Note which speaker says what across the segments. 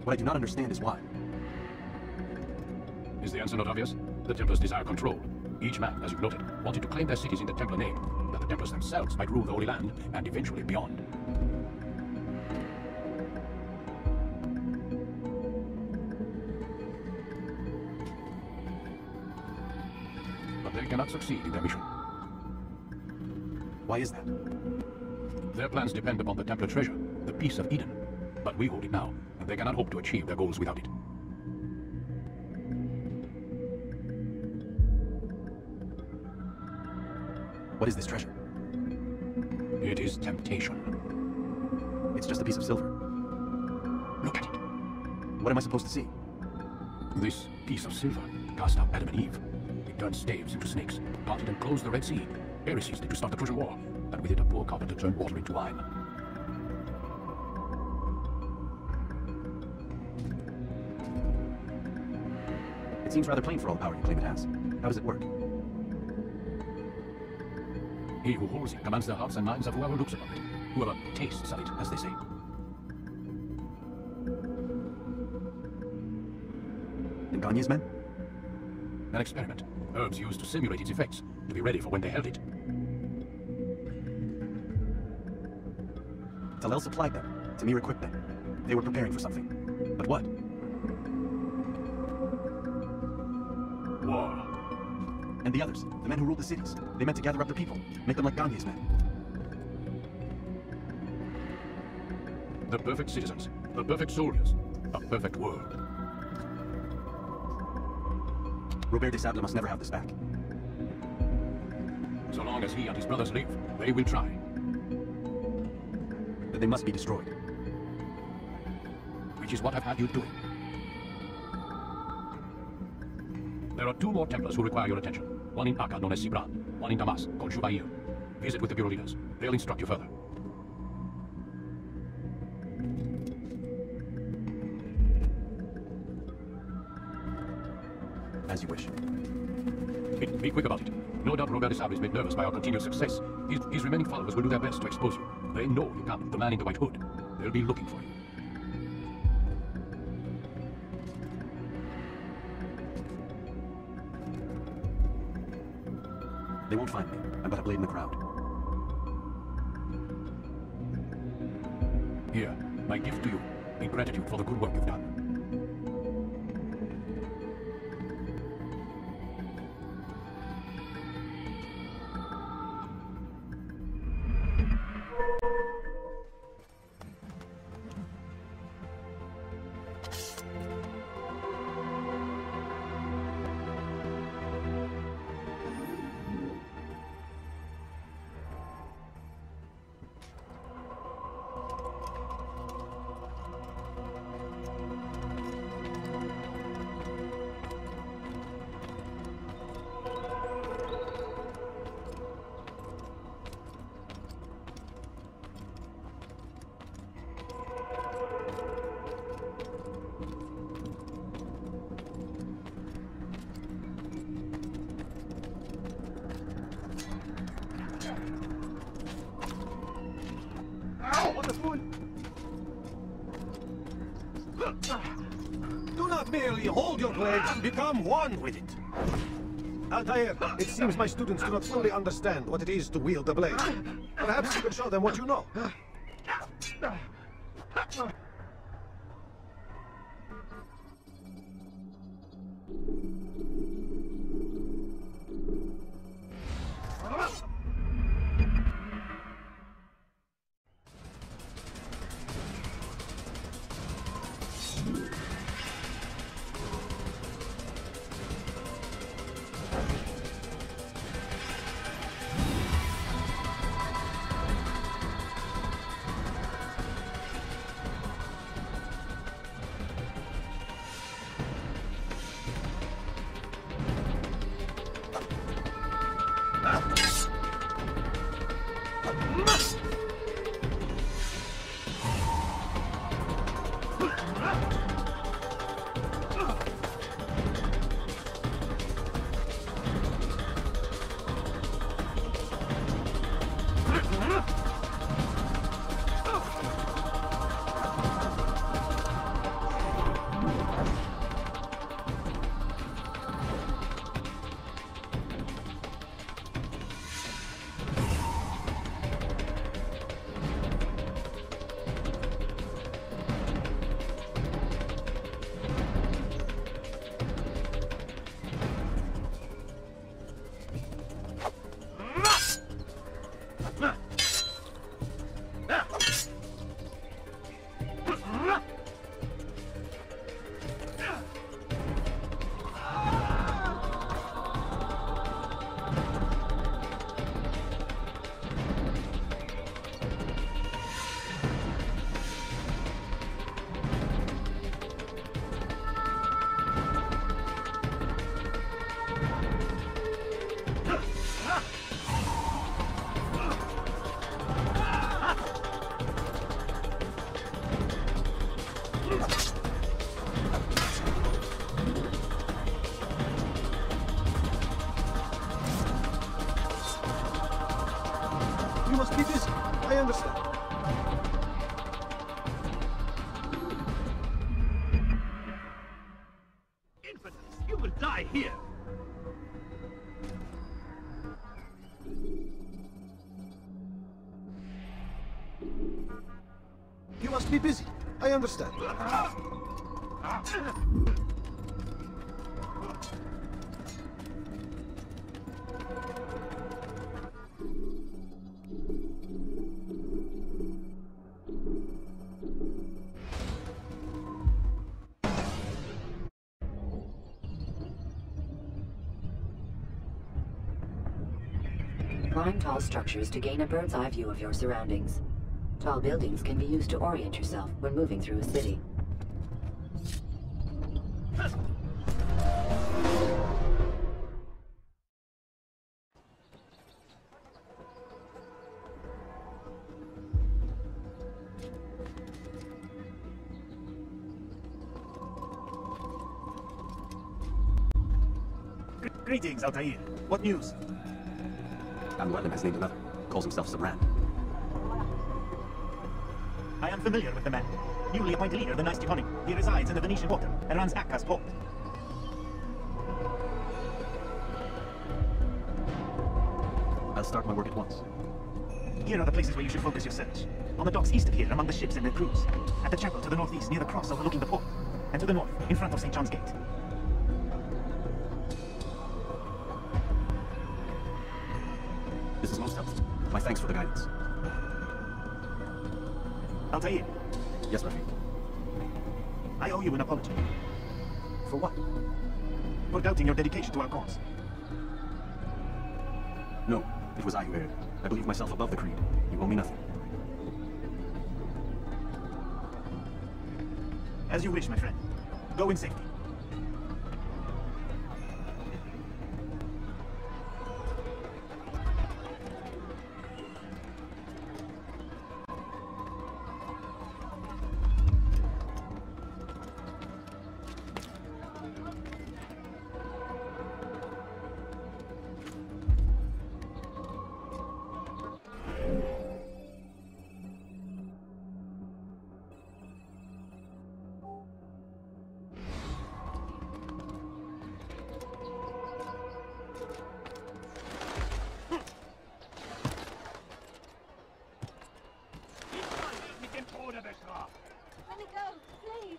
Speaker 1: What I do not understand is why.
Speaker 2: Is the answer not obvious? The Templars desire control. Each man, as you noted, wanted to claim their cities in the Templar name, that the Templars themselves might rule the Holy Land, and eventually beyond. But they cannot succeed in their mission.
Speaker 1: Why is that?
Speaker 2: Their plans depend upon the Templar treasure, the Peace of Eden. But we hold it now, and they cannot hope to achieve their goals without it.
Speaker 1: What is this treasure?
Speaker 2: It is temptation.
Speaker 1: It's just a piece of silver.
Speaker 2: Look at it.
Speaker 1: What am I supposed to see?
Speaker 2: This piece of silver cast out Adam and Eve. It turned staves into snakes, parted and closed the Red Sea. Ares used it to start the Trojan War, and with it a poor carpenter turned water into wine.
Speaker 1: It seems rather plain for all the power you claim it has. How does it work?
Speaker 2: He who holds it commands the hearts and minds of whoever looks upon it, whoever tastes of it, as they say.
Speaker 1: And Gagne's men?
Speaker 2: An experiment. Herbs used to simulate its effects, to be ready for when they held it.
Speaker 1: Talel supplied them. Tamir equipped them. They were preparing for something. But what?
Speaker 2: War.
Speaker 1: And the others, the men who ruled the cities, they meant to gather up the people, make them like Gagne's men.
Speaker 2: The perfect citizens, the perfect soldiers, a perfect world.
Speaker 1: Robert de Sable must never have this back.
Speaker 2: So long as he and his brothers live, they will try.
Speaker 1: But they must be destroyed.
Speaker 2: Which is what I've had you doing. There are 2 more Templars who require your attention. One in Akka, known as Sibran. One in Damas, called Jubair. Visit with the Bureau leaders. They'll instruct you further.
Speaker 1: As you wish.
Speaker 2: Be quick about it. No doubt Robert de Sable is made nervous by our continued success. His remaining followers will do their best to expose you. They know you come, the man in the white hood. They'll be looking for you.
Speaker 1: They won't find me. I'm but a blade in the crowd.
Speaker 2: Here, my gift to you, in gratitude for the good work you've done.
Speaker 3: Do not merely hold your blade, become one with it. Altair, it seems my students do not fully understand what it is to wield the blade. Perhaps you can show them what you know. You must be busy. I understand.
Speaker 4: Infidels, you will die here!
Speaker 3: You must be busy. I understand.
Speaker 5: Climb tall structures to gain a bird's eye view of your surroundings. Tall buildings can be used to orient yourself when moving through a city.
Speaker 1: Greetings, Altair. What news?
Speaker 6: Al-Mualim has named another. Calls himself Sabran.
Speaker 1: I am familiar with the man. Newly appointed leader of the Nice Teutonic. He resides in the Venetian Quarter and runs Akka's port.
Speaker 6: I'll start my work at once.
Speaker 1: Here are the places where you should focus your search. On the docks east of here, among the ships and their crews. At the chapel to the northeast, near the cross overlooking the port. And to the north, in front of St. John's Gate.
Speaker 6: This is most helpful. My thanks for the guidance.
Speaker 1: Altair,
Speaker 6: Yes, Rafiq.
Speaker 1: I owe you an apology.
Speaker 6: For what?
Speaker 1: For doubting your dedication to our cause.
Speaker 6: No, it was I who erred. I believe myself above the creed. You owe me nothing.
Speaker 1: As you wish, my friend. Go in safety.
Speaker 7: Let me go, please.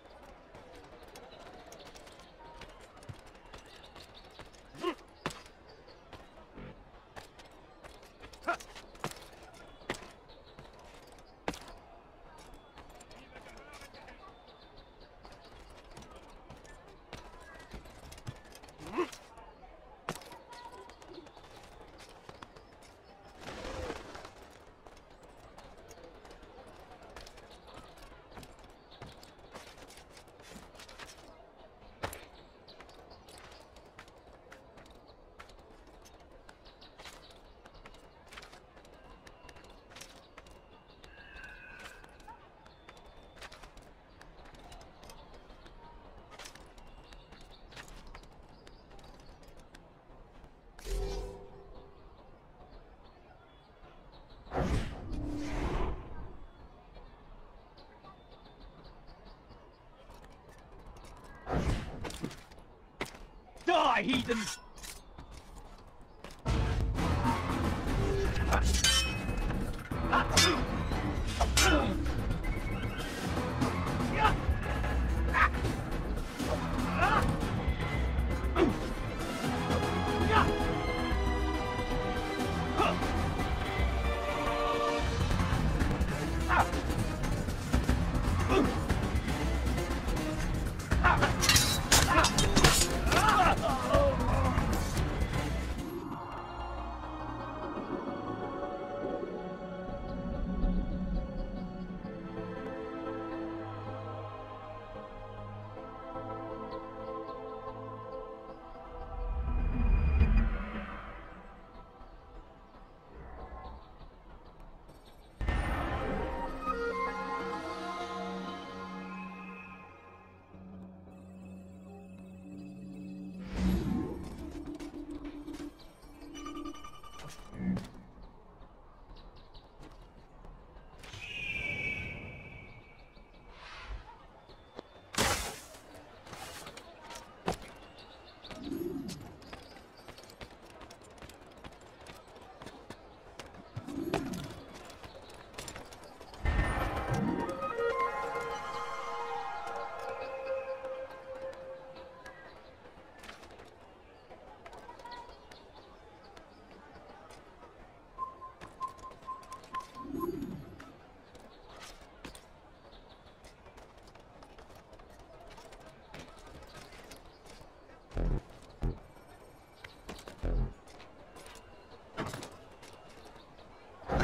Speaker 4: Die, heathen!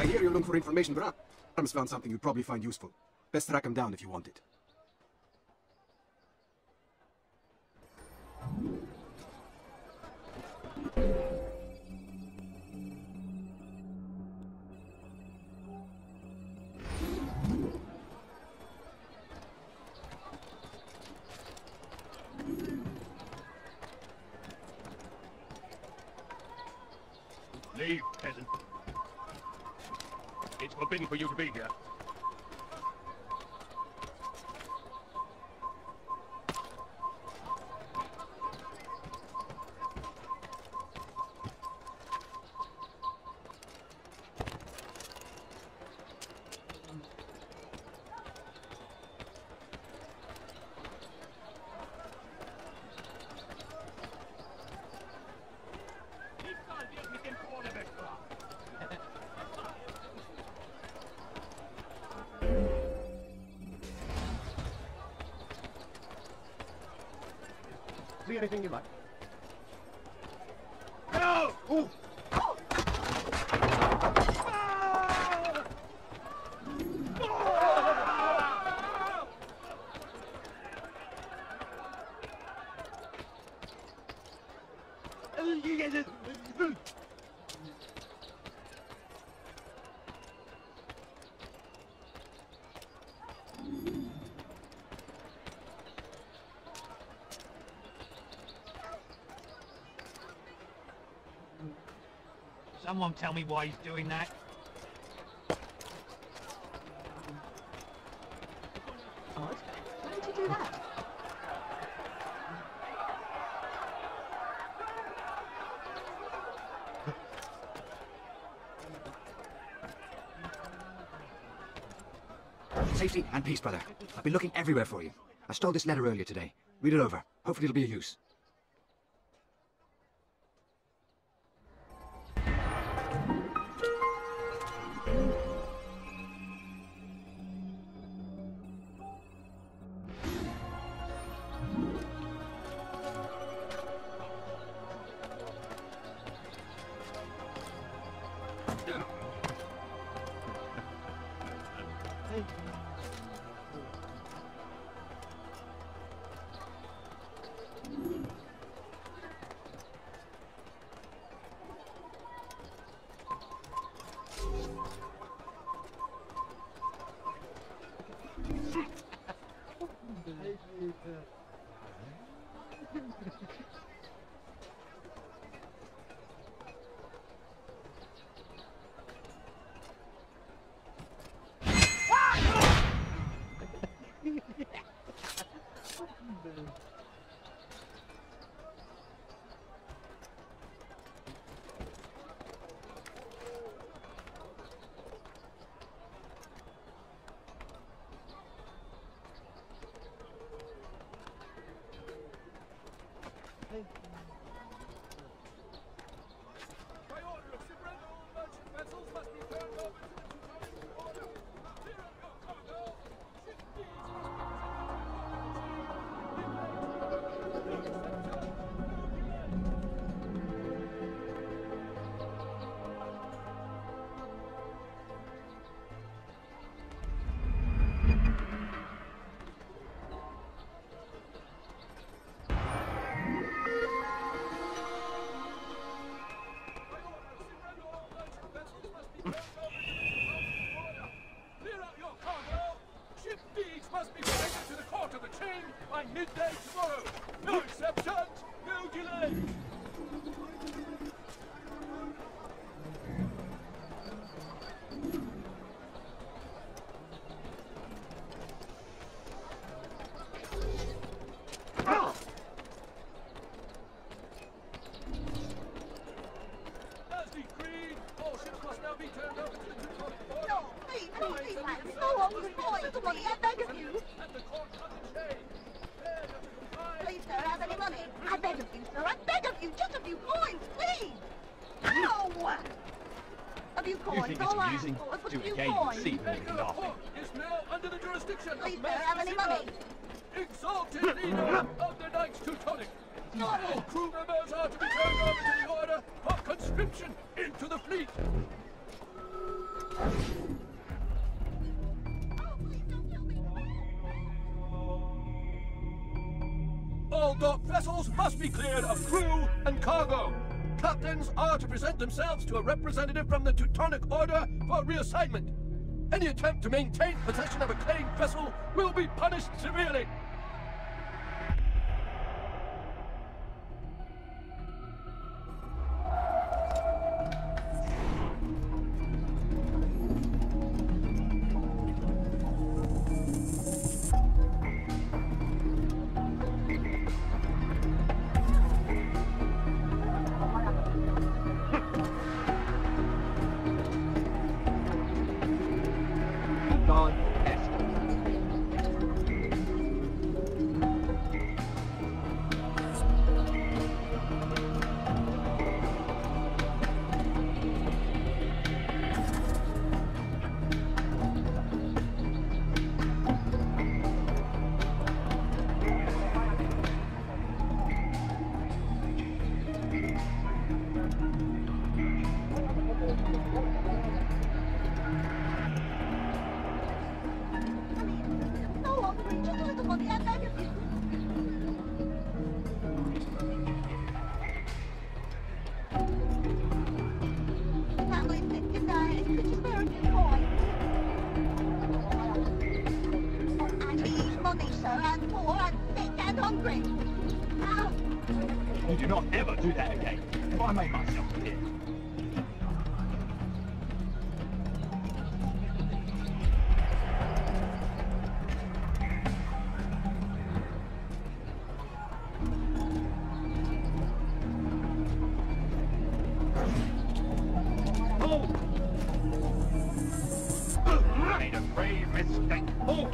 Speaker 6: hear you're looking for information, but Arm's found something you'd probably find useful. Best track him down if you want it.
Speaker 4: Leave, peasant. It's forbidden for you to be here.
Speaker 3: See anything you like?
Speaker 4: No!
Speaker 3: Ooh!
Speaker 4: Someone tell me why he's doing that.
Speaker 7: Odd. Why did you do that?
Speaker 8: Safety and peace, brother. I've been looking everywhere for you. I stole this letter earlier today. Read it over. Hopefully it'll be of use.
Speaker 2: By order of Cibrendo, merchant vessels must be turned over to the Teutonic order. Clear up your cargo. Ship deeds must be presented to the court of the chain by midday tomorrow. No exceptions, no delay. As decreed, all ships must now be turned over to the Teutonic order.
Speaker 7: No, please, lads. No one was born to money. I beg of you.
Speaker 2: And the court of the chain. There to comply.
Speaker 7: Please, sir, have any money? I beg of you, sir. I beg of you. Just a few coins, please. Ow! A few coins, all I ask for is a few coins.
Speaker 2: Make a report is now under the jurisdiction
Speaker 7: Please,
Speaker 2: of
Speaker 7: sir,
Speaker 2: Master
Speaker 7: have any money?
Speaker 2: Zero, exalted leader of the Knights Teutonic. All crew members are to be turned over to the order of conscription into the fleet.
Speaker 7: please don't kill me.
Speaker 9: All dock vessels must be cleared of crew and cargo. Captains are to present themselves to a representative from the Teutonic Order for reassignment. Any attempt to maintain possession of a claimed vessel will be punished severely.
Speaker 7: No hungry, just a little money, I beg of you. Family sick tonight, could you spare a few coins? And he needs money, sir, and poor, and sick, and hungry. Ow!
Speaker 4: You do not ever do that again. If I made myself clear. Made a grave mistake. Oh!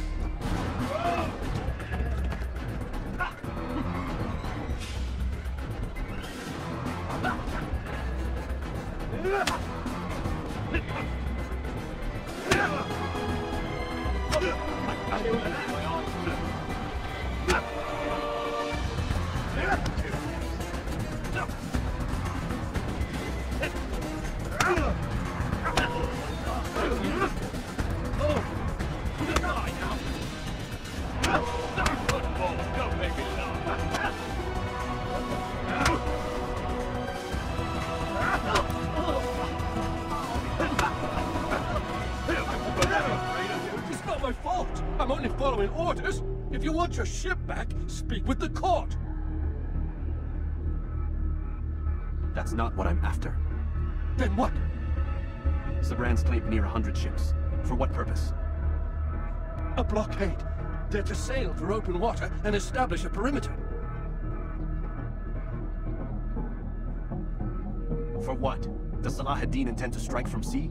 Speaker 9: It's not my fault. I'm only following orders. If you want your ship back, speak with the court.
Speaker 8: That's not what I'm after.
Speaker 9: Then what?
Speaker 8: Sabran's claimed near 100 ships. For what purpose?
Speaker 9: A blockade. They're to sail for open water and establish a perimeter.
Speaker 8: For what? Does Salah ad-Din intend to strike from sea?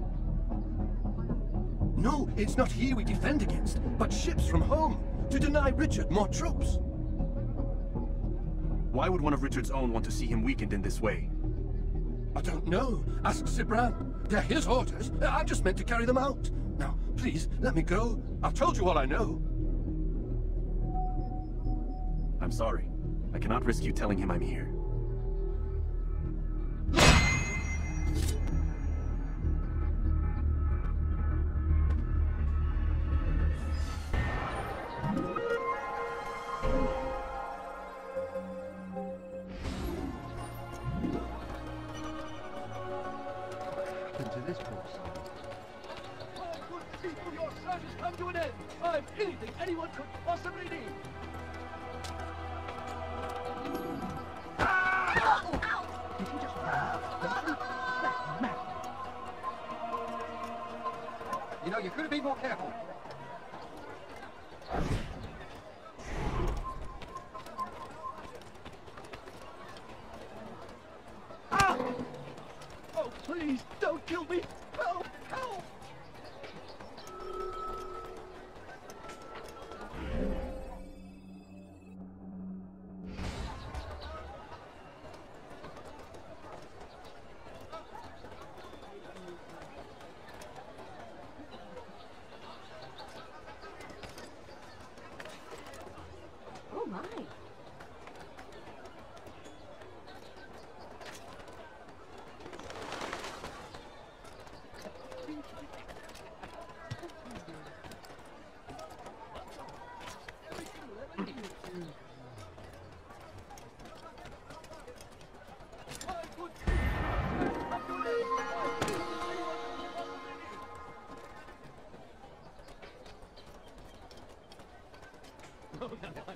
Speaker 9: No, it's not he we defend against, but ships from home, to deny Richard more troops.
Speaker 8: Why would one of Richard's own want to see him weakened in this way?
Speaker 9: I don't know. Ask Sabran. They're his orders. I'm just meant to carry them out. Now, please, let me go. I've told you all I know.
Speaker 8: I'm sorry. I cannot risk you telling him I'm here.
Speaker 9: Into this course. All good people, your service come to an end. I'm anything anyone could possibly need.
Speaker 6: You know, you could have been more careful.
Speaker 9: Oh, please, don't kill me. Help, help.
Speaker 5: Oh my.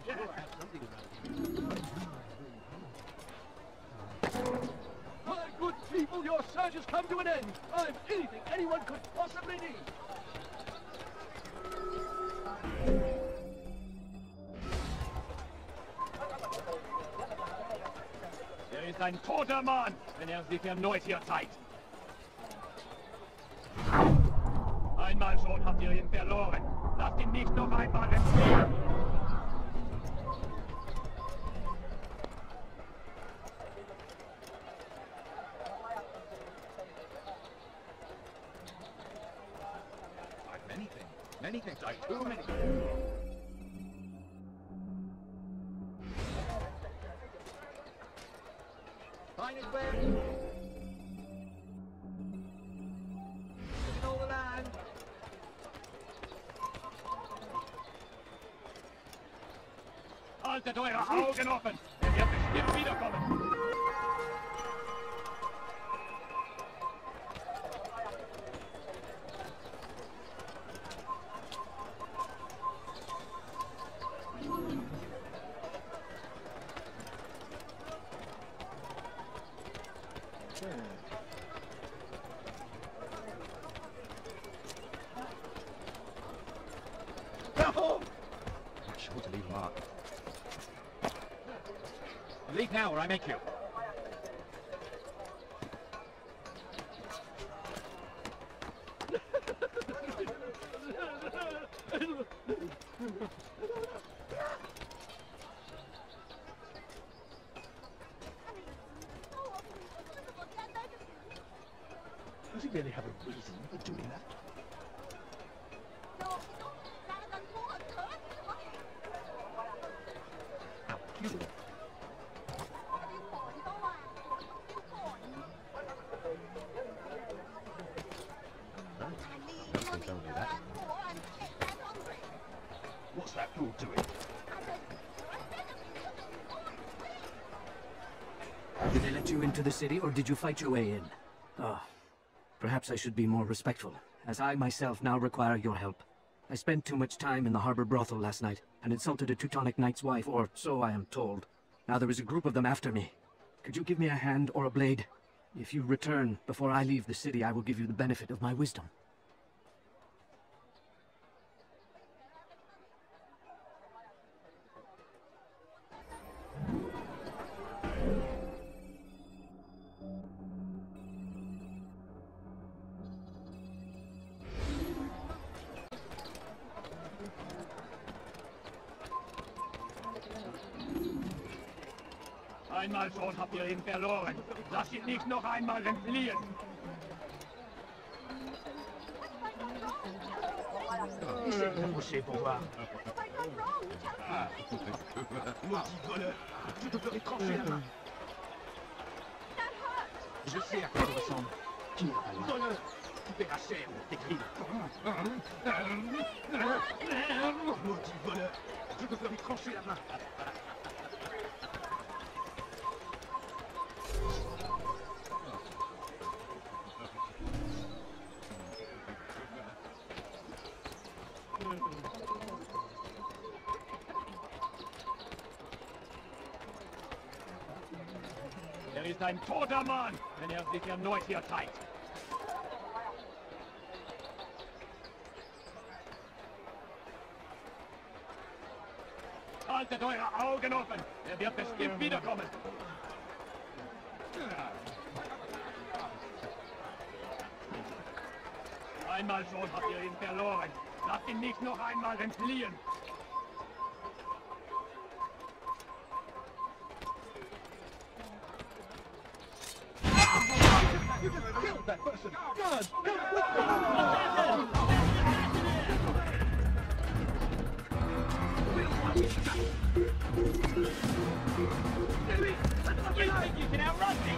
Speaker 9: My good people, your search has come to an end. I'm anything anyone could possibly need.
Speaker 4: Ist ein toter Mann, wenn sich erneut hier zeigt. Einmal schon habt ihr ihn verloren. Lasst ihn nicht noch einmal entfliehen.
Speaker 2: Many things, like too many.
Speaker 4: Find it where? Taking all the land. Haltet eure Augen offen! Er wird bestimmt wiederkommen!
Speaker 2: Sure to leave a mark.
Speaker 4: Leave now or I make you.
Speaker 9: Does he really have a reason for doing that? How cute. What's that fool doing?
Speaker 8: Did they let you into the city, or did you fight your way in? Ah, perhaps I should be more respectful, as I myself now require your help. I spent too much time in the harbor brothel last night, and insulted a Teutonic knight's wife, or so I am told. Now there is a group of them after me. Could you give me a hand or a blade? If you return before I leave the city, I will give you the benefit of my wisdom.
Speaker 4: Einmal schon habt ihr ihn verloren. Lasst ihn nicht noch einmal entfliehen.
Speaker 9: C'est pour voir. Maudit voleur, je te ferai trancher la main. Je sais à quoi tu ressembles. Qui n'est pas loin. Voleur, tu paieras cher pour tes crimes. Maudit voleur, je te ferai trancher la main.
Speaker 4: Ist ein toter Mann, wenn sich erneut hier zeigt. Haltet eure Augen offen, wird bestimmt wiederkommen. Einmal schon habt ihr ihn verloren. Lasst ihn nicht noch einmal entfliehen.
Speaker 9: You just killed that person! God!
Speaker 4: You think you can outrun me?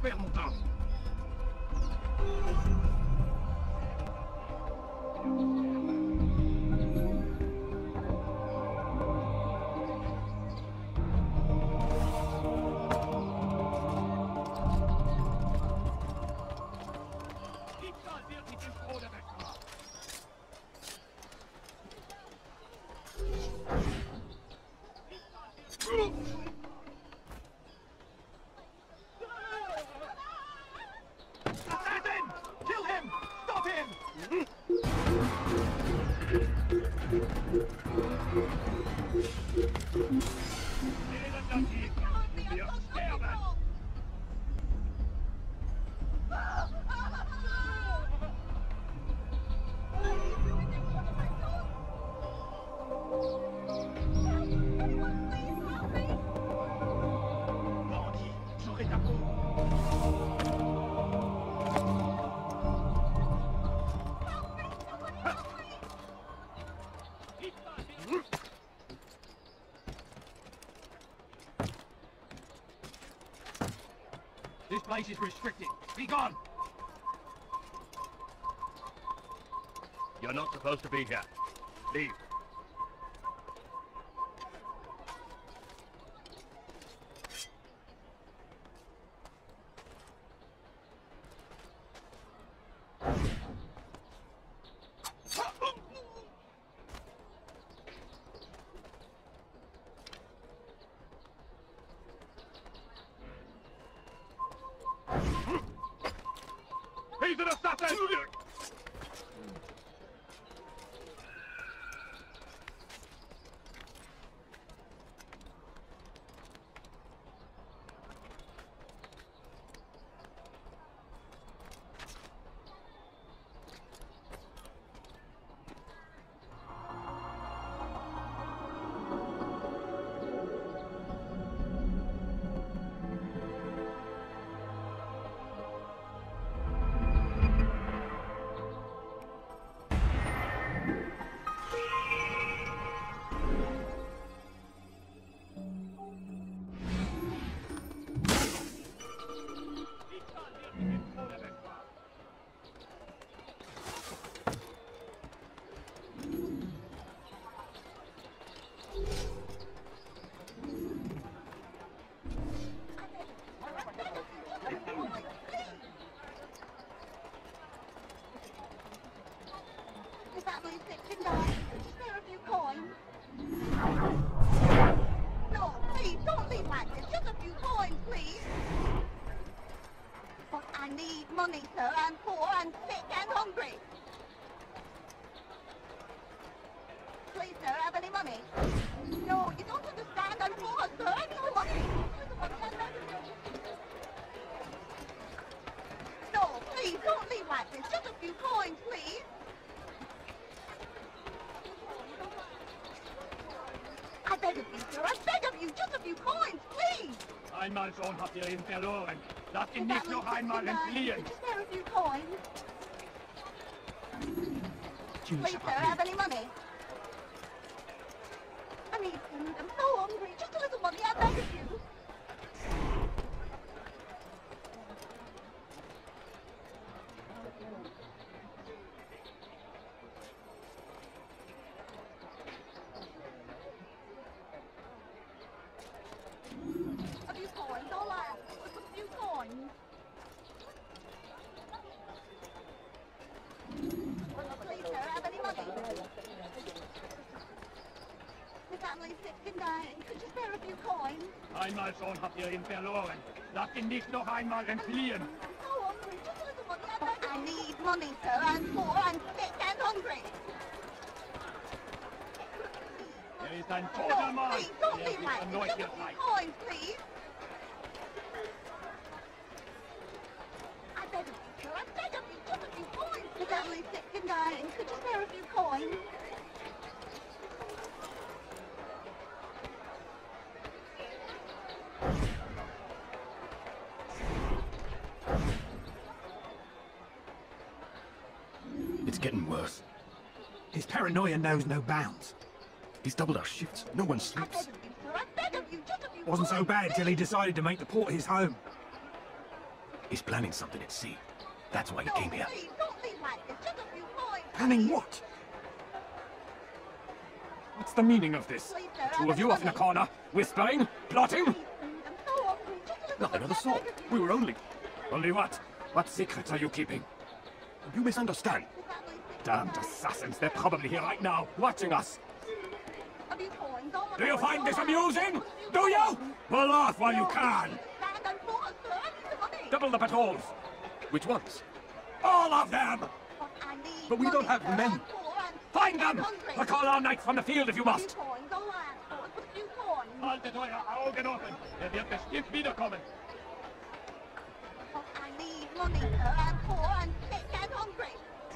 Speaker 4: faire mon temps.
Speaker 1: Assassin! Kill him! Stop him!
Speaker 4: Wir sterben!
Speaker 1: Bandit, j'aurai ta peau!
Speaker 4: This place is restricted. Be gone! You're not supposed to be here. Leave. He's an assassin!
Speaker 7: Is that my second eye? Is there a few coins? No, please, don't leave like this. Just a few coins, please. But I need money, sir. I'm poor and sick and hungry. Please, sir, have any money? No, you don't understand. I'm poor, sir. I need the money. No, please, don't leave like this. Just a few coins, please. I beg of you, sir. I beg of you. Just a few coins, please.
Speaker 4: Einmal schon habt ihr ihn verloren. Lasst ihn nicht noch einmal entfliehen.
Speaker 7: Is there a few coins? Please, sir, have any money? I need food. I'm so hungry. Just a little money. I beg of you. A few coins, all I ask for is a few coins. Please, sir, have any money? The family's sick and dying. Could you spare a few coins?
Speaker 4: Einmal schon habt ihr ihn verloren. Lasst ihn nicht noch einmal entfliehen.
Speaker 7: I'm so hungry. Just a little money. I beg. I need money, sir. I'm poor and sick and hungry.
Speaker 4: Er ist ein toter
Speaker 7: No,
Speaker 4: Mann.
Speaker 7: please, don't
Speaker 4: Er
Speaker 7: leave
Speaker 4: wird
Speaker 7: like this.
Speaker 4: erneut
Speaker 7: Just a few
Speaker 4: gezeigt.
Speaker 7: coins, please. I beg of you, sir. I beg of you. Just a few coins. The family's sick and dying. Could you spare a few coins?
Speaker 2: It's getting worse.
Speaker 8: His paranoia knows no bounds.
Speaker 2: He's doubled our shifts. No one
Speaker 7: I
Speaker 2: sleeps.
Speaker 7: beg of you, sir. I beg of you. Just a few
Speaker 8: Wasn't so
Speaker 7: coins,
Speaker 8: bad till he
Speaker 7: please.
Speaker 8: decided to make the port his home.
Speaker 2: He's planning something at sea. That's why he
Speaker 7: No,
Speaker 2: came here.
Speaker 7: please, don't leave like this. Just a few points.
Speaker 2: Planning what? What's the meaning of this?
Speaker 7: Please, sir,
Speaker 2: Two of you off in a corner, whispering, plotting?
Speaker 7: I'm so hungry. Just a little
Speaker 2: Nothing of the
Speaker 7: bit, I
Speaker 2: sort.
Speaker 7: beg of you.
Speaker 2: We were only... Only what? What secrets are you keeping? You misunderstand.
Speaker 7: Exactly, please,
Speaker 2: Damned
Speaker 7: sir.
Speaker 2: assassins, they're probably here right now, watching us.
Speaker 7: A few coins, all
Speaker 2: Do you
Speaker 7: right,
Speaker 2: find
Speaker 7: all
Speaker 2: this
Speaker 7: right.
Speaker 2: amusing?
Speaker 7: A few
Speaker 2: Do you?
Speaker 7: coins.
Speaker 2: Pull off while you
Speaker 7: No,
Speaker 2: can.
Speaker 7: please, stand and forth, sir. I need the money.
Speaker 2: Double the patrols. Which ones? All of them!
Speaker 7: But I need
Speaker 2: But we don't
Speaker 7: money,
Speaker 2: have
Speaker 7: sir.
Speaker 2: men.
Speaker 7: I'm poor and
Speaker 2: Find
Speaker 7: I'm
Speaker 2: them!
Speaker 7: hungry.
Speaker 2: Or call our knights from the field if you
Speaker 7: A few
Speaker 2: must.
Speaker 7: coins, all right, but a few coins.
Speaker 4: Haltet euer Augen offen. Wird bestimmt wiederkommen.
Speaker 7: But I need money, sir. I'm poor and sick and hungry.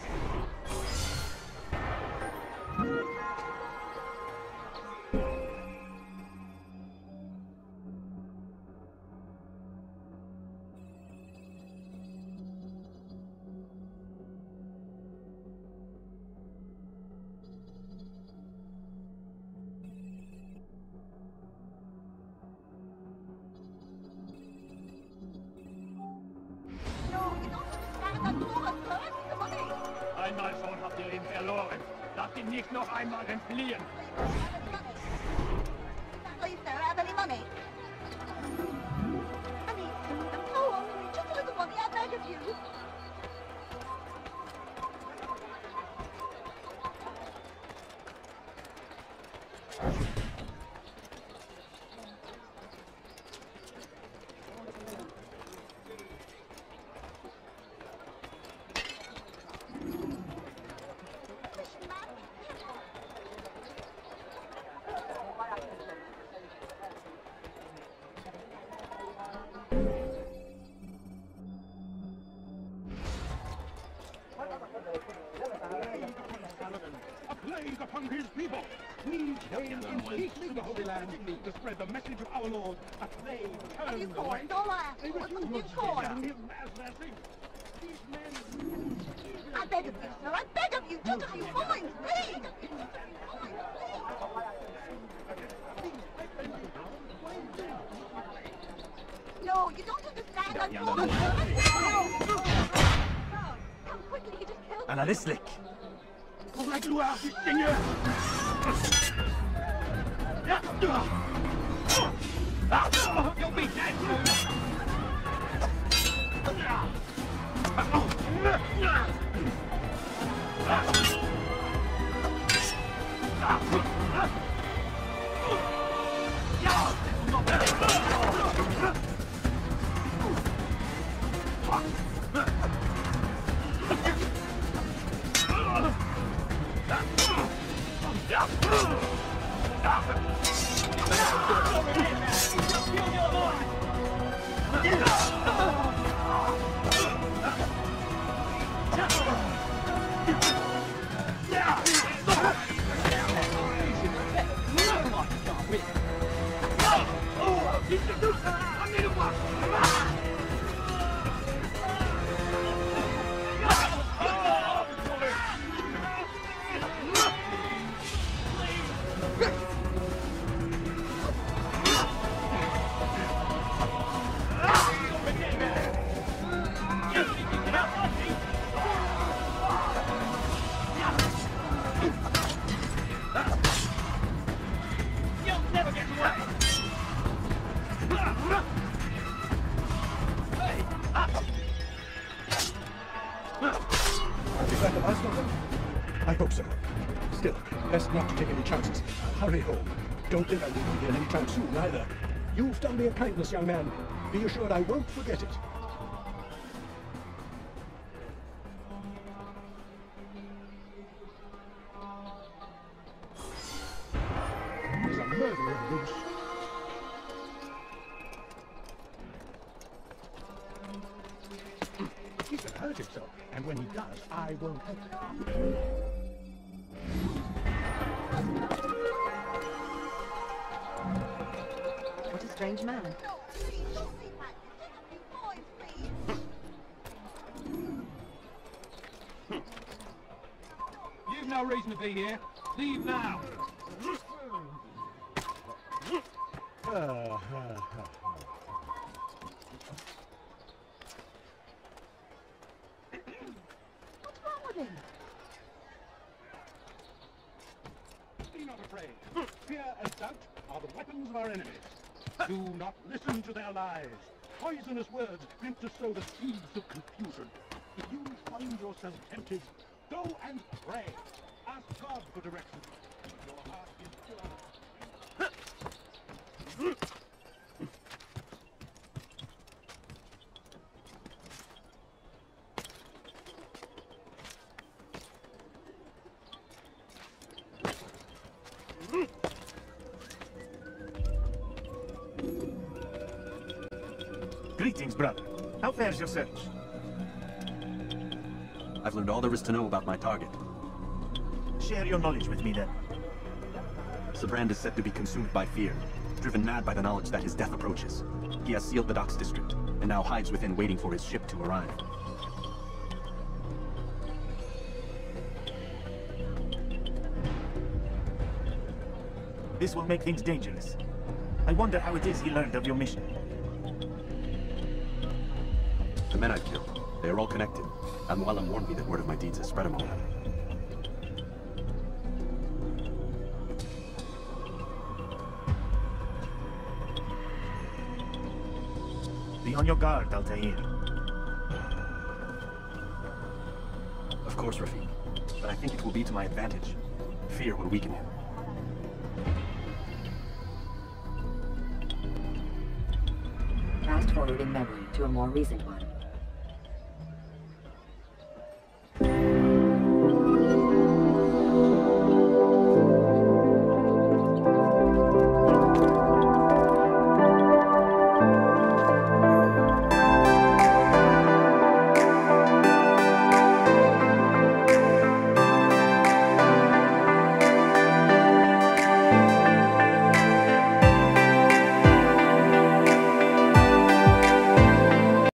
Speaker 7: No, you don't understand. I'm poor, sir. I need the money.
Speaker 4: Einmal schon habt ihr ihn verloren. Lasst ihn nicht noch einmal entfliehen.
Speaker 7: Please, sir, have any money? I mean, I'm so hungry. Just a little money, I beg of you.
Speaker 4: A plague upon his people. We came in peace to the Holy Land to spread the message of our Lord. A plague
Speaker 7: A few
Speaker 4: turned away.
Speaker 7: coins, all right.
Speaker 4: They
Speaker 7: But a
Speaker 4: refused
Speaker 7: few
Speaker 4: to
Speaker 7: coins.
Speaker 4: condemn him as their savior. These men...
Speaker 7: I beg of you, sir. I beg of you. Just a few coins, please. No, you don't understand. I'm poor. No. Come quickly. He just killed me.
Speaker 1: À la Leslick.
Speaker 4: Pour la gloire du Seigneur. You'll be dead soon.
Speaker 3: Is that the last of them? I hope so. Still, best not to take any chances. Hurry home. Don't think I'll leave you here anytime soon, either. You've done me a kindness, young man. Be assured I won't forget it. There's a murderer loose. He can hurt himself, and when he does, I won't help him.
Speaker 5: What a strange man.
Speaker 7: No, please, don't leave like this. Just a few coins, please.
Speaker 4: You've no reason to be here. Leave now.
Speaker 7: happening?
Speaker 4: Be not afraid. Fear and doubt are the weapons of our enemies. Do not listen to their lies. Poisonous words meant to sow the seeds of confusion. If you find yourself tempted, go and pray. Ask God for direction. Your heart is pure.
Speaker 1: Greetings, brother. How fares your search?
Speaker 6: I've learned all there is to know about my target.
Speaker 1: Share your knowledge with me, then.
Speaker 6: Sibrand is said to be consumed by fear, driven mad by the knowledge that his death approaches. He has sealed the docks district, and now hides within waiting for his ship to arrive.
Speaker 1: This will make things dangerous. I wonder how it is he learned of your mission.
Speaker 6: The men I've killed, they are all connected. Al-Mualim warned me that word of my deeds has spread among them.
Speaker 1: Be on your guard, Altair.
Speaker 6: Of course, Rafik. But I think it will be to my advantage. Fear will weaken him.
Speaker 5: Fast forwarding memory to a more recent one.